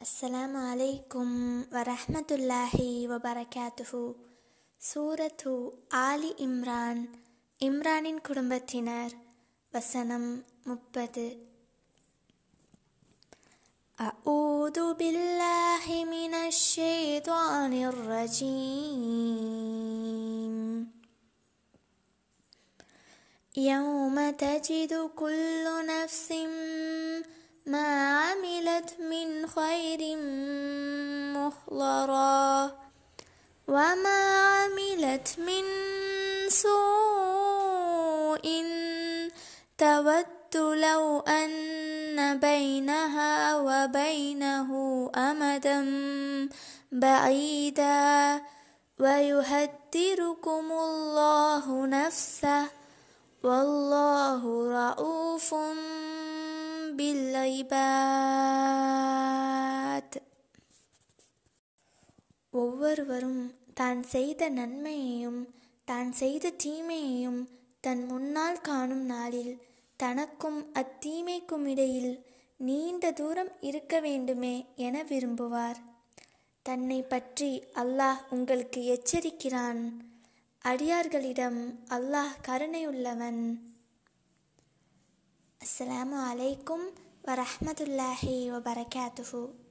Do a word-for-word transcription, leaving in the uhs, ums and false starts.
அஸ்ஸலாமு அலைக்கும் வரஹ்மத்துல்லாஹி வபரகாத்துஹு. சூரத்து ஆலி இம்ரான், இம்ரானின் குடும்பத்தினர். வசனம் முப்பது. அஊது பில்லாஹி மினஷ் ஷைத்தானிர் ரஜீம். யௌம தஜிது குல்லு நஃப்ஸின் ما عملت من خير محضرا وما عملت من سوء تود لو أن بينها وبينه أمدا بعيدا ويهذركم الله نفسه والله رؤوف பில்லைபாத். ஒவ்வொருவரும் தான் செய்த நன்மையையும் தான் செய்த தீமையையும் தன் முன்னால் காணும் நாளில் தனக்கும் அத்தீமைக்கும் இடையில் நீண்ட தூரம் இருக்க வேண்டுமே என விரும்புவார். தன்னை பற்றி அல்லாஹ் உங்களுக்கு எச்சரிக்கிறான். அடியார்களிடம் அல்லாஹ் கருணையுள்ளவன். அஸ்ஸலாமு அலைக்கும் வரஹ்மத்துல்லாஹி வபரகாத்துஹு.